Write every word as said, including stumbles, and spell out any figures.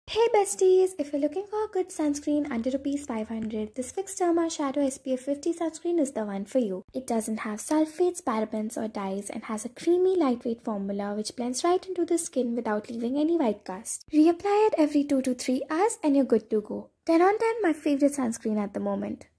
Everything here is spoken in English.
Hey besties, if you're looking for a good sunscreen under rupees five hundred, this Fixed Derma Shadow S P F fifty sunscreen is the one for you. It doesn't have sulfates, parabens or dyes and has a creamy lightweight formula which blends right into the skin without leaving any white cast. Reapply it every two to three hours and you're good to go. ten on ten, my favorite sunscreen at the moment.